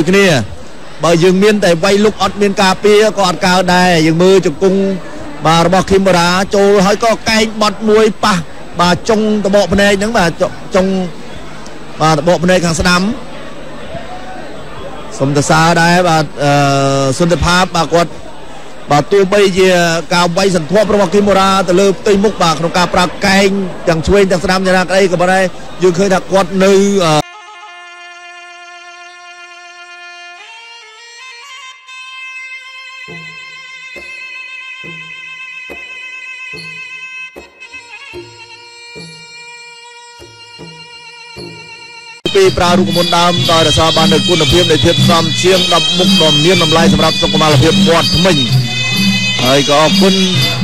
គ្នាបើយើងមានតែវាយលុកអត់មានការពារក៏អត់កើតដែរយើងមើលជង្គង់បាទរបស់ឃីមរ៉ាចូលហើយក៏កែងបត់មួយប៉ះបាទចុងតបកភ្នែកហ្នឹងបាទចុងបាទតបកភ្នែកខាងស្ដាំសុំតសាដែរបាទសន្តិភាពបាទគាត់បាទទោះបីជាការវាយសន្ធាប់របស់គីមរ៉ាទៅលើផ្ទៃមុខបាទក្នុងការប្រើកែងទាំងឆ្វេងទាំងស្ដាំយ៉ាងណាក្ដីក៏ប៉ុន្តែយើងឃើញថាគាត់នៅពីប្រើរូបមន្តដើមដោយរសារបាននូវគុណភាពនៃភាពស្អំជាង10មុខដ៏មានតម្លៃសម្រាប់សុខុមាលភាពមាត់ធ្មេញហើយក៏អរគុណ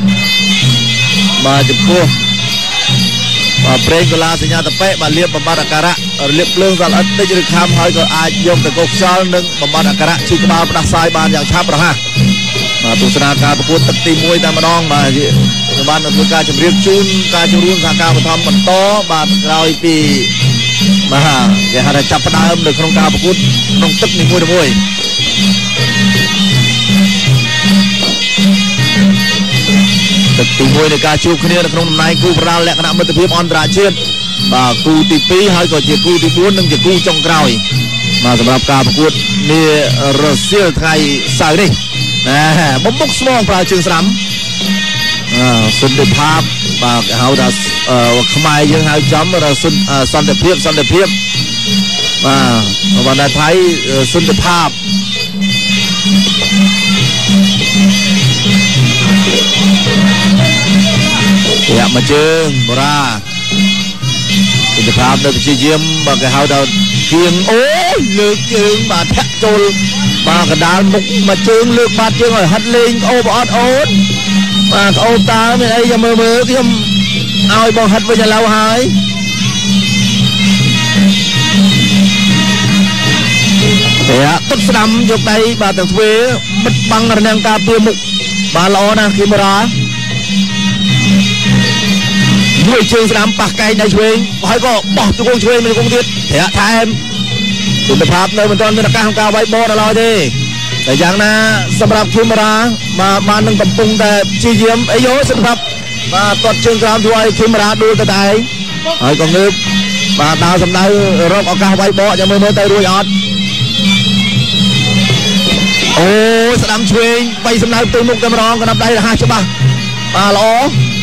បាទចំពោះបាទប្រេងកូឡាសញ្ញាតពេបាទលាបបំបត្តិអាការៈលាបភ្លើងសល់អិតតិចឬខាំហើយក៏អាចយកទៅកោសខ្យល់និងបំបត្តិអាការៈឈឺក្បាលផ្ដាសាយបានយ៉ាងឆាប់រហ័សបាទទស្សនាការប្រកួតទឹកទី1តែម្ដងបាទខ្ញុំបានធ្វើការជម្រាបជូនការចូលរួមសហការបឋមបន្តបាទក្រោយពីបាទគេហៅថាចាប់ផ្ដើមនៅក្នុងការប្រកួតក្នុងទឹកនីមួយៗទឹកទី1នៃការជួបគ្នានៅក្នុងតំណែងគូប្រដាល់លក្ខណៈមិត្តភាពអន្តរជាតិបាទគូទី2ហើយក៏ជាគូទី4និងជាគូចុងក្រោយបាទសម្រាប់ការប្រកួតនារសៀលថ្ងៃសៅរ៍នេះណាបំមុខស្មងប្រើជើងស្រាំសន្តិភាពបាទគេហៅថាខ្មែរយើងហៅចំសន្តិភាពបាទបណ្ដាថៃសន្តិភាពយ៉ាមកជើងបូរ៉ាសន្តិភាពនៅព្យាយាមបាទគេហៅថាគៀងអូយលើកជើងបាទធាក់ចូលបាទកណ្ដាលមុខមកជើងលើកបាត់ជើងឲ្យហិតលេងអូបអត់អូនបាទអូតើមានអីចាំមើលខ្ញុំឲ្យបងហិតវិញឥឡូវហើយតែទុតស្ដាំយកដៃបាទទាំងទ្វេបិទបាំងរនាំងការពារមុខបាទល្អណាស់គីមរ៉ាមួយជើងស្ដាំប៉ះកែងដៃឆ្វេងហើយក៏បោះជង្គង់ឆ្វេងមួយជង្គង់ទៀតត្រាក់ថែមគុណភាពនៅមិនទាន់មានឱកាសក្នុងការវាយបោដល់ឡើយទេតែយ៉ាងណាសម្រាប់គីមរ៉ាបាននឹងកំពុងតែព្យាយាមអីយោសិទ្ធិភាពបាទគាត់ជើងក្រោមធ្វើឲ្យគីមរ៉ាដួលទៅតែហើយក៏ងើបបាទដើរសម្ដៅរកឱកាសវាយបោចាំមើលទៅរួចអត់អូស្ដាំឆ្វេងបីសម្ដៅទៅមុខតែម្ដងកណ្ដាប់ដៃរហ័សច្បាស់បាទល្អ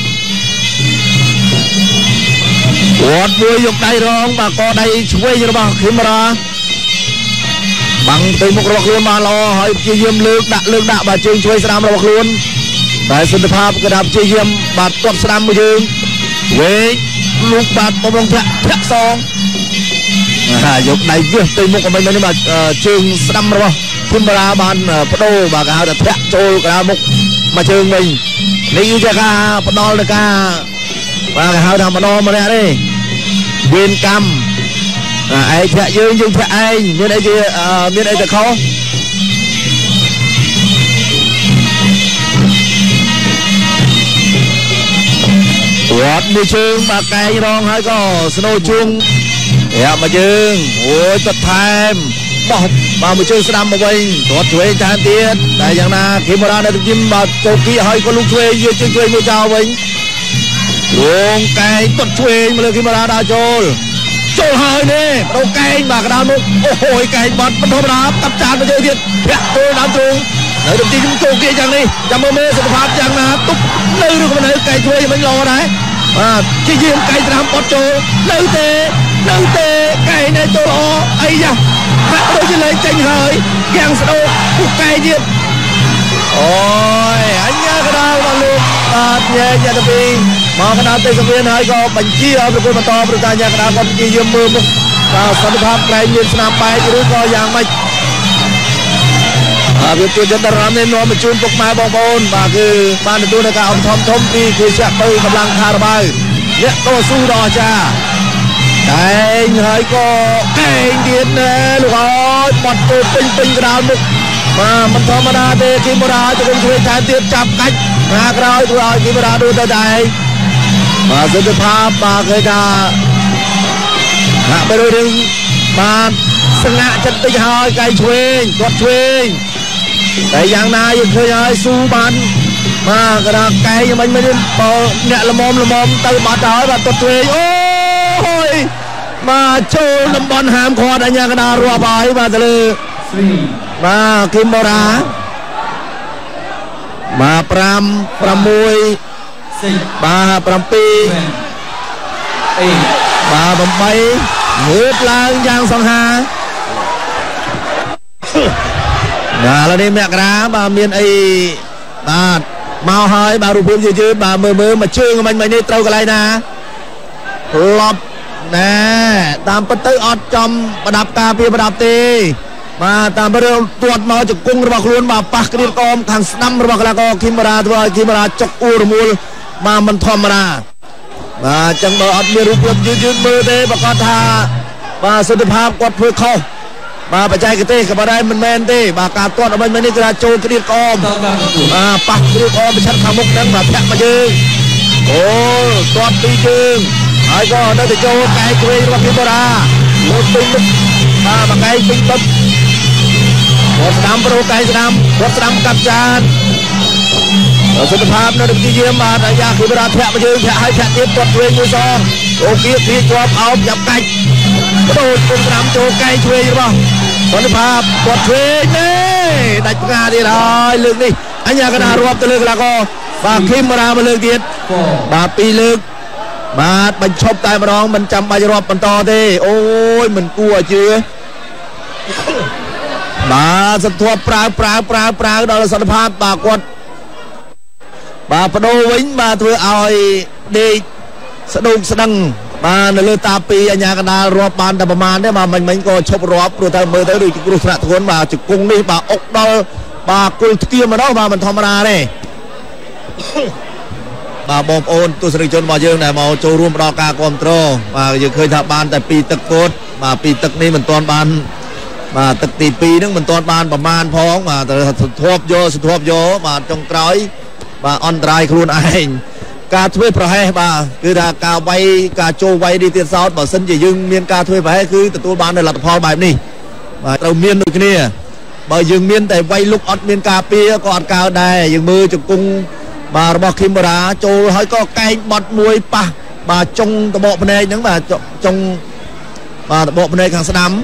គាត់មួយយកដៃរងបាទកដៃឆ្វេងរបស់គីមរ៉ាបាំងទៅមុខរបស់ខ្លួនបានល្អហើយព្យាយាមលើកដាក់បាទជើងឆ្វេងស្ដាំរបស់ខ្លួនតែសន្តិភាពក៏ព្យាយាមបាទទាត់ស្ដាំមួយយើងវេកលូកបាទបំរុងធាក់សងយកដៃវាសទៅមុខមិនមែនបាទជើងស្ដាំរបស់គីមរ៉ាបានបដូរបាទគេហៅថាធាក់ចូលកណ្ដាលមុខមកជើងវិញនេះគឺជាការផ្ដាល់ទៅការបាទគេហៅថាម្ដងម្នាក់ទេវេនកម្មឯងធាក់យើងធាក់ឯងមានអីទៅខុសគាត់មួយជើងបាទកែងរងហើយក៏ស្នូជើងយ៉ាមកជើងអូយទឹកថែមបោះបាទមួយជើងស្ដាំមកវិញគាត់ឆ្វេងថែមទៀតតែយ៉ាងណាគីមរ៉ានៅទីមបាទចូលគីហើយក៏លុកឆ្វេងយកជើងឆ្វេងមួយចោលវិញរងកែងទាត់ឆ្វេងមកលើគីមរ៉ាដើរចូលហើយនេះបដូរកែងបាទកណ្ដាលមុខអូហូយកែងបាត់មិនធម្មតាតាប់ចានមកយើងទៀតធាក់ចូលដើមទ្រូងនៅទីខ្ញុំចូលគីយ៉ាងនេះចាំមើលសុខភាពយ៉ាងណាទប់នៅឬក៏នៅកែងឆ្វេងមិនល្អដែរបាទជាយាមកែងស្ដាំបត់ចូលនៅទេកែងនេះចូលល្អអីយ៉ាបាក់ដូចជាលេងចេញហើយយ៉ាងស្ដោពុះកែងទៀតអូយអញ្ញាកណ្ដាលរបស់លោកបាទញ៉ែទៅពីមកកណ្ដាលទៅសង្វៀនហើយក៏បញ្ជាឲ្យប្រគល់បន្តប្រកាសញ៉ែកណ្ដាលគាត់និយាយមើលមុខបាទសន្តិភាពក្រែងមានស្នាមបែកឬក៏យ៉ាងម៉េចវាជួយចិត្តរំនេះនាំមកជូនពុកម៉ែបងប្អូនបាទគឺបានទទួលនៅការអមធំពីគូចាក់ទៅកម្លាំងខារបាវអ្នកតស៊ូដ៏អាចារ្យកែងហើយក៏កែងទៀតណែលោកអើយបាត់ទៅពេញកណ្ដាលមុខបាទមិនធម្មតាទេគីមរ៉ាទៅជួយថែមទៀតចាប់កាច់មកក្រោយធ្វើឲ្យគីមរ៉ាដួលទៅតែបាទសន្តិភាពបាទគេថាហាក់បីដូចរឿងបាទសង្ហាក់ចិត្តតិចហើយកែឆ្វេងគាត់ឆ្វេងតែយ៉ាងណាយើងឃើញហើយស៊ូបានបាទកណ្ដាលកែយ៉ាងមិនបើអ្នកល្មមទៅបាត់ហើយបាទគាត់ឆ្វេងអូយបាទចូលតំបន់ហាមឃាត់អញ្ញាកណ្ដាលរាប់ហើយបាទទៅលើបាទគីមបូរ៉ាបាទ5 6បាទ7បាទ8ងើបឡើងយ៉ាងសង្ហាបាទឥឡូវនេះមករាបាទមានអីបាទមកហើយបាទរូបភាពយឺតបាទមើលមកជើងមិញនេះត្រូវកន្លែងណាឡប់ណែតាមពិតទៅអត់ចំប្រដាប់ការពារប្រដាប់ទេបាទតាមពិតទាត់មកជង្គង់របស់ខ្លួនបាទប៉ះគ្រៀតកមខាងស្ដាំរបស់កីឡាករគីមរ៉ាធ្វើឲ្យគីមរ៉ាចុកអ៊ូរមូលបាទមិនធម្មតាបាទចឹងបើអត់មានរូបភាពយឺតមើលទេប្រកាសថាបាទសុខភាពគាត់ធ្វើខុសបាទបច្ចេកទេសក៏មិនដែរមិនមែនទេបាទការទាត់អ្វីនេះគឺថាចូលគ្រៀតកមបាទប៉ះគ្រៀតកមប្រឆាំងខាងមុខហ្នឹងបាទធាក់មកយើងអូទាត់ពីជើងហើយក៏នៅទៅចូលកែឆ្វេងរបស់គីមរ៉ាលោកពេញមុខបាទមកកែពេញទឹកគាត់ស្ដាំប្រូកែស្ដាំគាត់ស្ដាំកាប់ចានសុខភាពនៅទីយាមបាទអាយ៉ាគីមរ៉ាធាក់មកយើងធាក់ឲ្យធាក់ទៀតទាត់ឆ្វេងមួយសងអូគៀគ្រៀតជាប់អោបចាប់កាច់ដូរគុំស្ដាំចូលកែឆ្វេងរបស់សុខភាពគាត់ឆ្វេងទេដាច់ផ្កាទៀតហើយលើកនេះអញ្ញាកណ្ដាលរាប់ទៅលើកីឡាករបាទគីមរ៉ាមកលើកទៀតបាទ2លើកបាទបញ្ឈប់តែម្ដងមិនចាំបាច់រាប់បន្តទេអូយមិនគួរឲ្យជឿបាទសន្ធាប់ប្រើដល់សន្តិភាពបាទគាត់បាទបដូរវិញបាទធ្វើឲ្យដេកស្ដុកស្ដឹងបាទនៅលើតាពីអញ្ញាកណ្ដាលរាប់បានតែប្រមាណទេបាទមិញក៏ឈប់រាប់ព្រោះតែមើលទៅដូចគ្រោះថ្នាក់ធ្ងន់បាទជង្គង់នេះបាទអុកដល់បាទគល់ស្គៀមម្ដងបាទមិនធម្មតាទេបាទបងប្អូនទស្សនិកជនរបស់យើងដែលមកចូលរួមផ្ដល់ការគាំទ្របាទយើងឃើញថាបានតែ2ទឹកកូតបាទ2ទឹកនេះមិនទាន់បានបាទទឹកទី2ហ្នឹងមិនទាន់បានប្រមាណផងបាទត្រូវសន្ធាប់យកបាទចុងក្រោយបាទអន្តរាយខ្លួនឯងការធ្វើប្រហែសបាទគឺថាការវាយការចូលវាយនេះទៀតសោតបើសិនជាយើងមានការធ្វើប្រហែសគឺទទួលបាននូវលទ្ធផលបែបនេះបាទត្រូវមានដូចគ្នាបើយើងមានតែវាយលុកអត់មានការពារក៏អត់កើតដែរយើងមើលជង្គង់បាទរបស់គីមរ៉ាចូលហើយក៏កែងបត់មួយប៉ះបាទចុងតបកភ្នែកហ្នឹងបាទចុងបាទតបកភ្នែកខាងស្ដាំ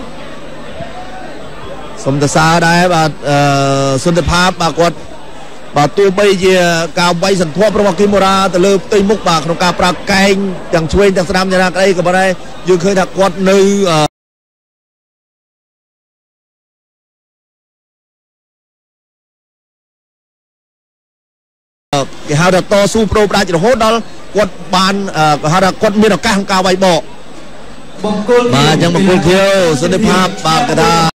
សុំតសាដែរបាទសុន្ទភាពបាទគាត់បាទទោះបីជាការវាយសន្ធាប់របស់គីមរ៉ាទៅលើផ្ទៃមុខបាទក្នុងការប្រើកែងទាំងឆ្វេងទាំងស្ដាំយ៉ាងណាក្ដីក៏ប៉ុន្តែយើងឃើញថាគាត់នៅគេហៅថាតស៊ូប្រូផ្ដាច់រហូតដល់គាត់បានគេហៅថាគាត់មានឱកាសក្នុងការវាយបកបាទអញ្ចឹងបង្គោលខៀវសន្តិភាពបាទកដា